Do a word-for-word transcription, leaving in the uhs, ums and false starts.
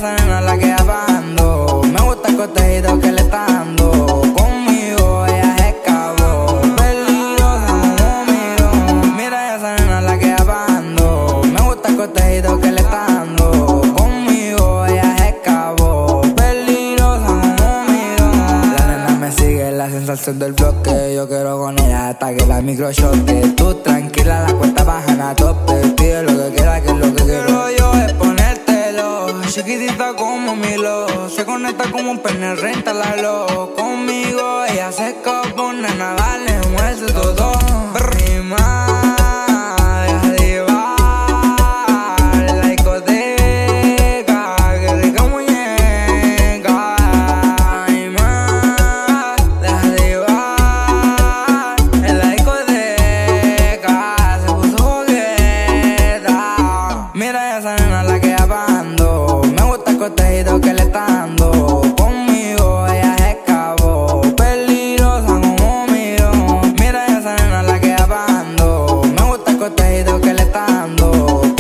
esa nena la que apagando. Me gusta el cotejito que le está dando. Conmigo ella se escapó, peligrosa como miró. Mira esa nena la que apagando. Me gusta el cotejito que le está dando. Conmigo ella se escapó, peligrosa como miró. La nena me sigue, la sensación del bloque. Yo quiero con ella hasta que la micro choque. Tú tranquila, la cuenta baja a tope. Pide lo que quiera, que es lo que quiero yo es ponértelo. Chiquitita como Milo, se conecta como un pene, réntalalo. Conmigo ella se escapó, nena, dale, muerde todo. Y más, deja de llevar la discoteca, que rica muñeca. Y más, deja de llevar en la discoteca, se puso coqueta. Mira esa nena la que apagando. Me gusta el cotejito que le está dando. Conmigo ella se escapó, peligrosa como miró. Mira esa nena la que apagando. Me gusta el cotejito que le está dando.